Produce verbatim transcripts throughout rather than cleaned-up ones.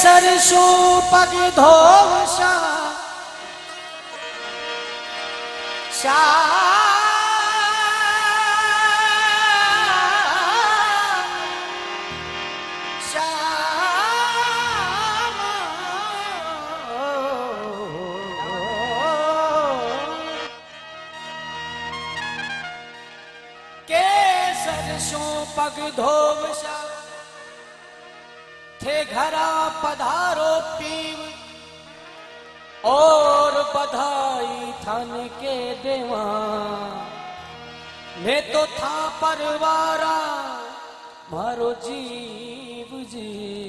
सरसों पग धोवसा के सरसों पग धोवसा थे घरा पधारो पीव और बधाई थान के देवा मैं तो था परवारा मारो जीव जी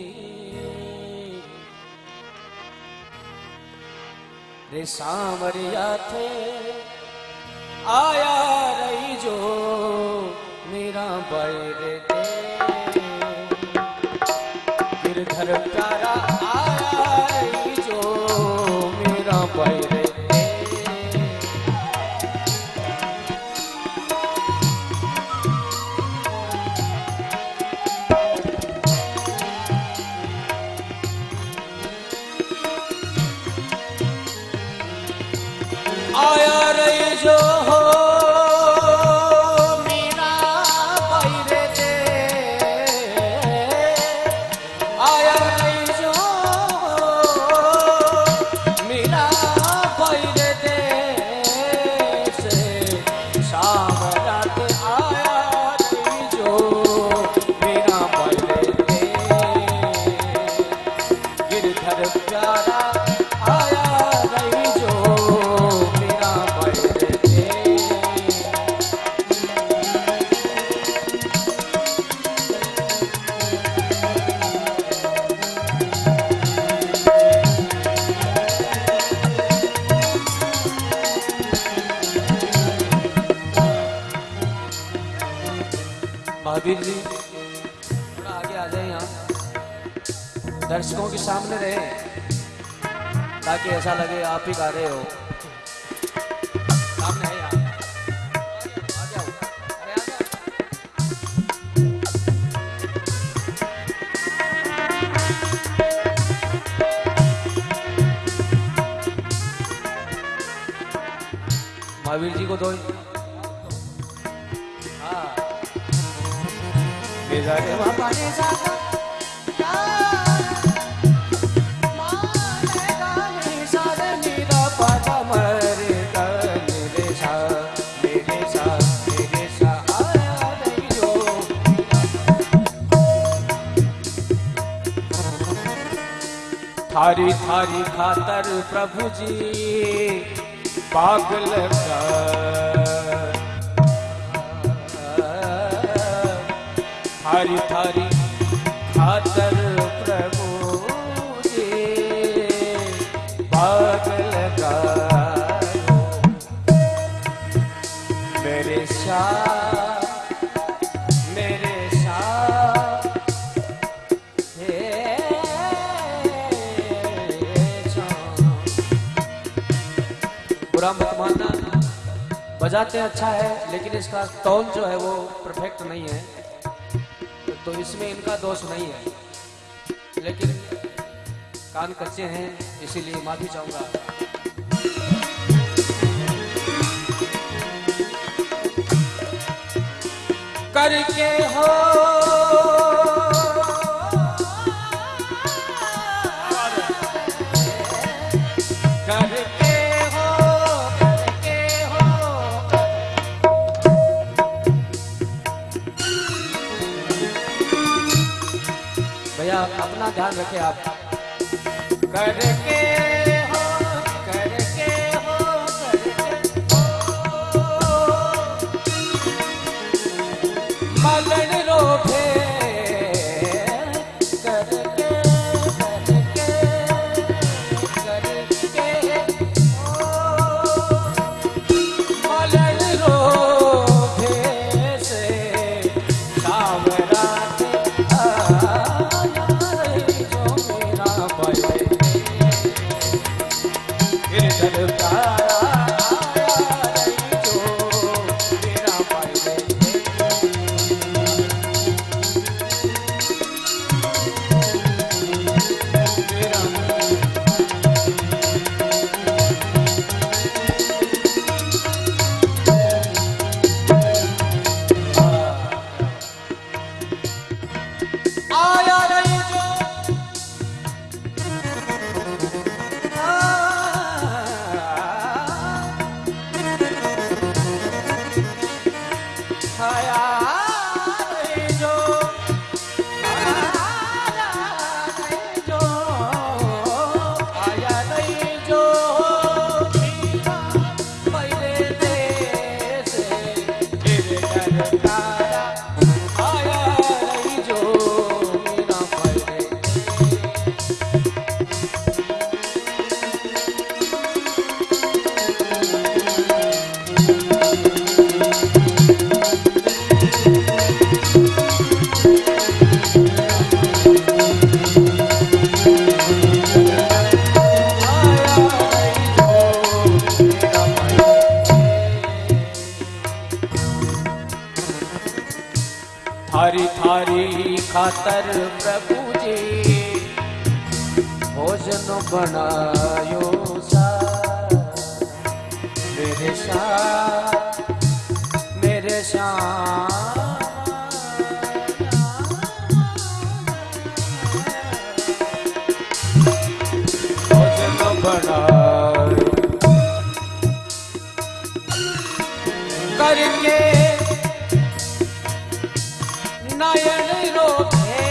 रे सांवरिया थे आया रही जो मेरा बैरे दे गिरधर प्यारा आया रही जो मेरा बैरे आया रही जो हो मेरा बैरे दे आया रही जो मेरा बैरे दे से शाम रात आया रही जो मेरा बैरे दे गिरधर प्यारा आया रही जो महावीर जी थोड़ा आगे आ जाए, यहाँ दर्शकों के सामने रहे ताकि ऐसा लगे आप ही गा रहे हो। सामने है यहाँ, आ जाओ, अरे आ जाओ। महावीर जी को दो। हाँ रे बाबा ने जाता माने गाने सारे नीरा पाता मरे मेरे सा मेरे सा मेरे सा आया नहीं जो थारी थारी खातर प्रभु जी पागल का थारी थारी खातर प्रभु जी पागल गायो मेरे साथ मेरे साथ हे बुरा मत मानना, बजाते अच्छा है लेकिन इसका टोन जो है वो परफेक्ट नहीं है, तो इसमें इनका दोष नहीं है, लेकिन कान कच्चे हैं इसीलिए माफी चाहूंगा। करके हो करके हो करके हो भैया अपना ध्यान रखें आप। करके हो करके हो करके हो मलन रोभे करके करके करके हो मलन रोभे से शाम रात आया जो मेरा बैरे थारी थारी खातर प्रभु जी भोजन बनायो सा मेरे श्याम मेरे श्याम भोजन बनायो करके नयन रोधे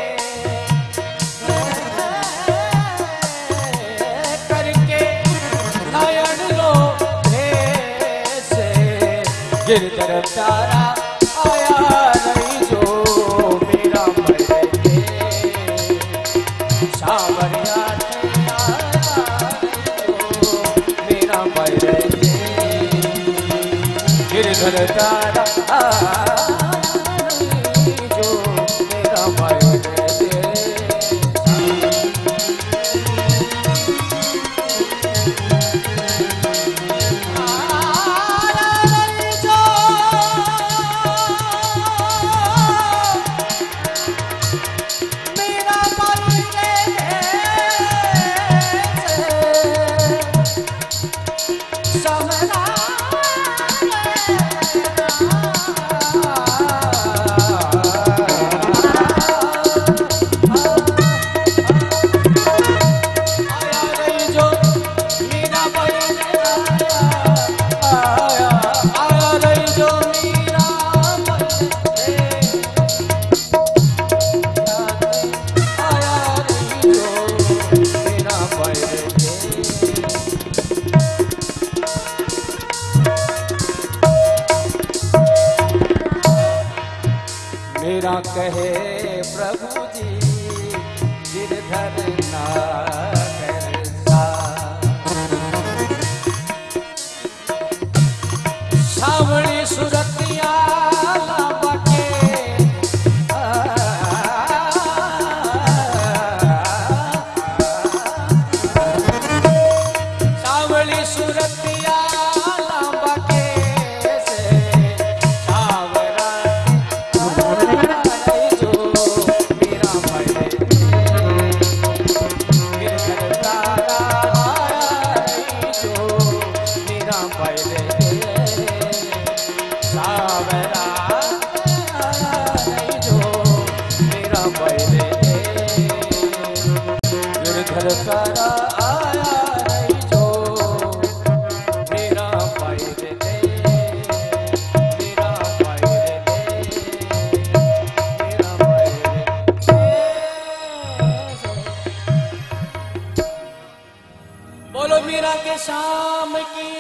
करके नयन रोधे से गिरधर प्यारा आया नहीं जो मेरा मरे सावरिया मेरा मरे गिरधर प्यारा मेरा कहे प्रभु जी गिरधर नागर सा सावड़ी सुरतिया लाबके सावड़ी सुरतिया लाबके से सावरा जो मेरा मरे गिरधर तारा जो मेरा मरे सावरा जो मेरा मरे गिरधर तारा आया नहीं जो मेरा मरे मेरा मरे मेरा मरे बोलो मीरा के शाम की